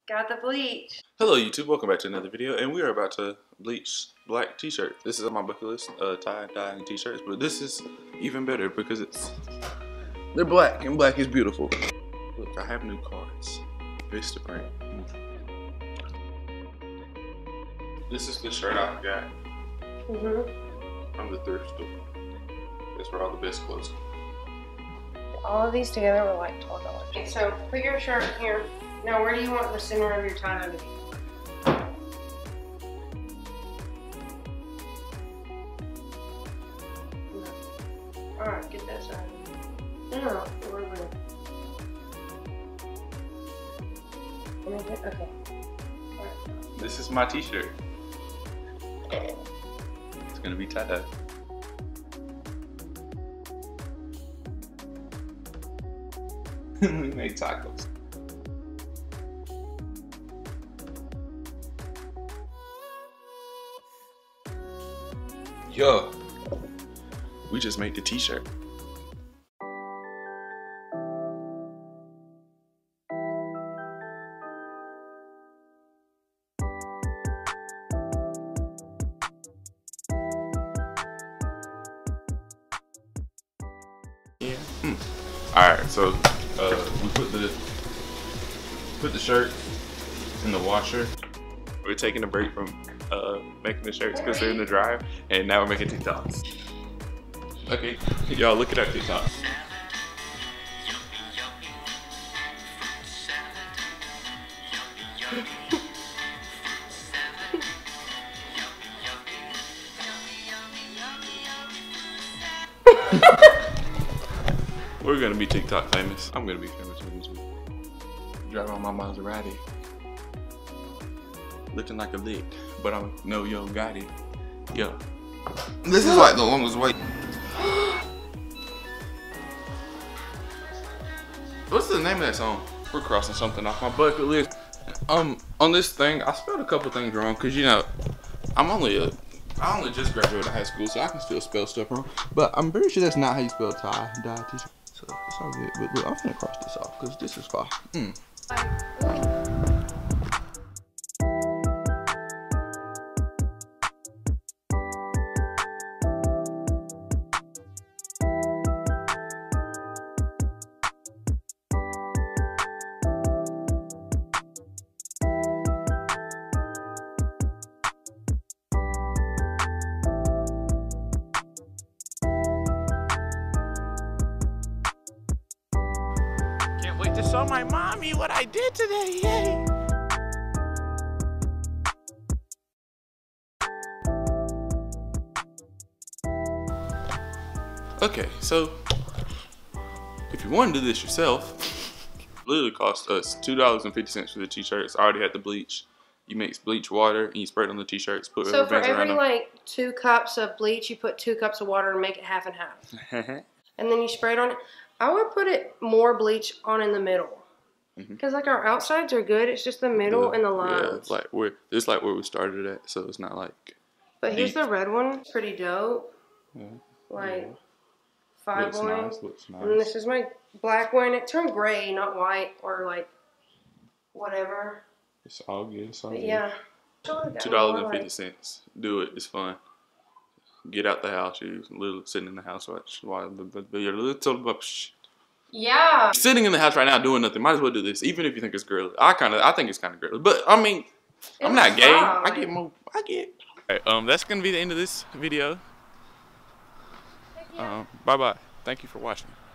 Got the bleach. Hello YouTube, welcome back to another video, and we are about to bleach black t-shirts. This is on my bucket list, tie, dye, and t-shirts, but this is even better because they're black, and black is beautiful. Look, I have new cards. Vistaprint. This is the shirt I got from the thrift store. That's where all the best clothes come. All of these together were like $12. Okay, so put your shirt here. Now, where do you want the center of your tie to be? No. Alright, get that side. No, we're good. Okay. Alright. This is my t-shirt. It's gonna be tie-dye. We made tacos. Yo, we just made the t-shirt. Yeah. Alright, so we put the shirt in the washer. We're taking a break from making the shirts because they're in the dryer, and now we're making TikToks. Okay, y'all look at our TikToks. We're gonna be TikTok famous. I'm gonna be famous with this week. Driving on my Maserati. Looking like a lick, but I'm no yo got it. Yo. This is like the longest wait. What's the name of that song? We're crossing something off my bucket list. On this thing, I spelled a couple things wrong because you know, I only just graduated high school, so I can still spell stuff wrong. But I'm pretty sure that's not how you spell tie, dye, t-shirt. So it's all good. But look, I'm gonna cross this off because this is fire. Wait to show my mommy what I did today, yay! Okay, so if you want to do this yourself, it literally cost us $2.50 for the t-shirts. I already had the bleach. You mix bleach water and you spray it on the t-shirts. Put So for rubber bands around every them. like 2 cups of bleach, you put 2 cups of water and make it half and half. And then you spray it on it. I would put it more bleach on in the middle. Because like our outsides are good, it's just the middle and the lines. Yeah, it's like where we started at, so it's not like. But here's the red one, pretty dope. Yeah. Like 5 lines. Looks nice. And this is my black one. It turned gray, not white or like whatever. It's all good. It's all But good. yeah. $2.50. Do it. It's fun. Get out the house. You're little sitting in the house while you're little. Yeah. Sitting in the house right now doing nothing. Might as well do this, even if you think it's girly. I think it's kind of girly, but I mean, I'm not gay. I get more. Alright, that's gonna be the end of this video. Bye bye. Thank you for watching.